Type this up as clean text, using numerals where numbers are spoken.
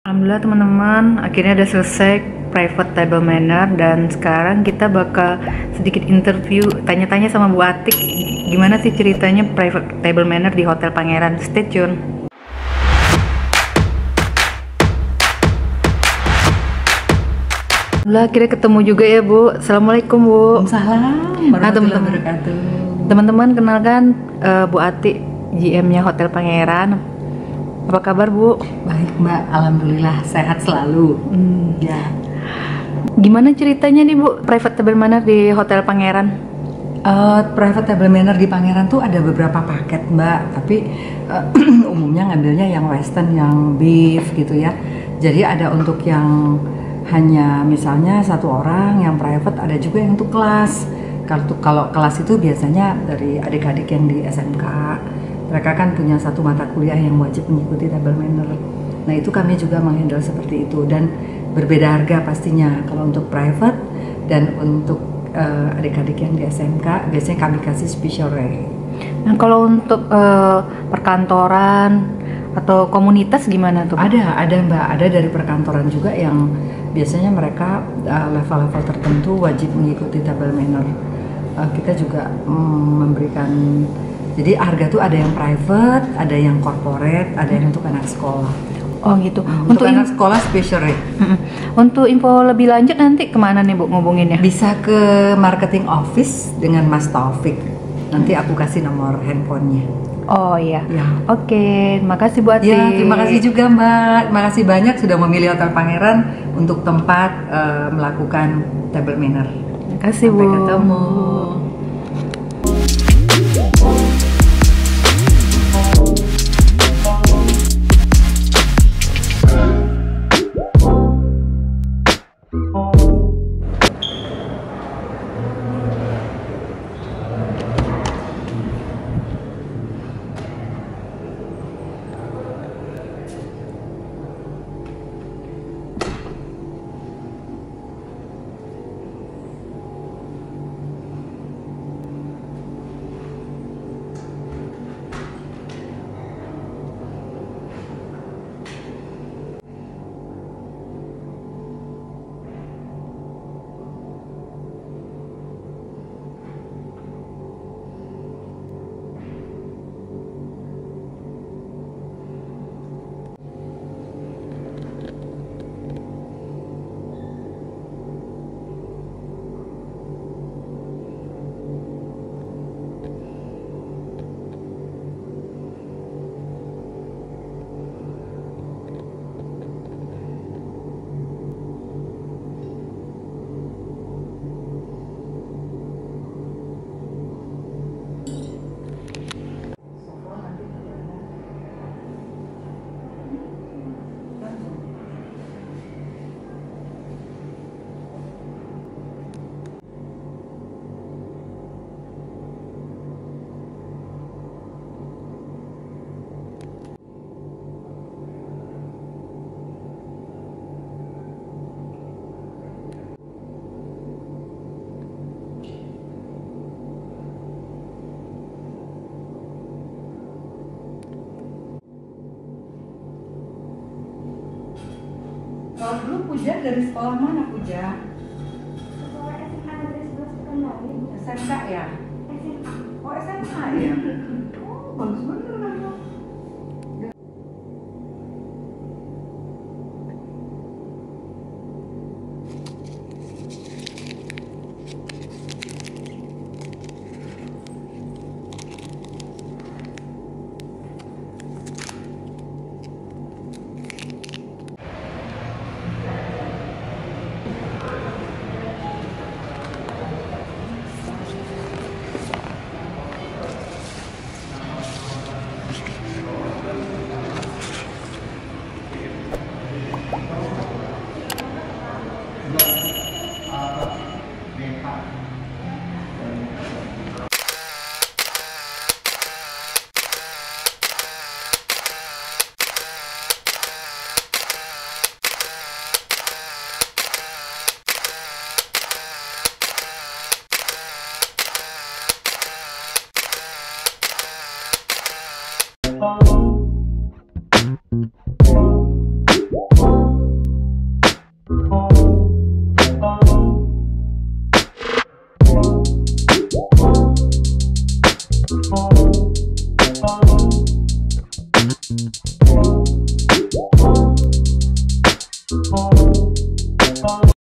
Alhamdulillah teman-teman, akhirnya udah selesai private table manner dan sekarang kita bakal sedikit interview, tanya-tanya sama Bu Atik gimana sih ceritanya private table manner di Hotel Pangeran. Stay tune. Alhamdulillah akhirnya ketemu juga ya Bu. Assalamualaikum Bu. Waalaikumsalam warahmatullahi wabarakatuh. Teman-teman kenalkan Bu Atik, GM-nya Hotel Pangeran. Apa kabar Bu? Baik Mbak, alhamdulillah sehat selalu. Ya. Gimana ceritanya nih Bu, private table manner di Hotel Pangeran? Private table manner di Pangeran tuh ada beberapa paket Mbak, tapi umumnya ngambilnya yang western, yang beef gitu ya. Jadi ada untuk yang hanya misalnya satu orang yang private, ada juga yang untuk kelas. Kalau kelas itu biasanya dari adik-adik yang di SMK. Mereka kan punya satu mata kuliah yang wajib mengikuti table manner. Nah itu kami juga menghandle seperti itu dan berbeda harga pastinya. Kalau untuk private dan untuk adik-adik yang di SMK biasanya kami kasih special rate. Nah kalau untuk perkantoran atau komunitas gimana tuh? Ada Mbak, ada dari perkantoran juga yang biasanya mereka level-level tertentu wajib mengikuti table manner. Kita juga memberikan. Jadi harga tuh ada yang private, ada yang corporate, ada yang untuk anak sekolah. Oh gitu. Untuk anak sekolah special rate. Untuk info lebih lanjut nanti kemana nih Bu ngubunginnya? Bisa ke marketing office dengan Mas Taufik. Nanti aku kasih nomor handphonenya. Oh iya. Ya. Oke, makasih Bu Atik. Ya, terima kasih juga Mbak. Terima kasih banyak sudah memilih Hotel Pangeran untuk tempat melakukan table manner. Terima kasih Bu. Sampai ketemu. Kalau dulu Puja dari sekolah mana Puja? Sekolah SMA Negeri 11 Pekanbaru. SMK ya? SMA. Oh SMK ya? Oh bagus bener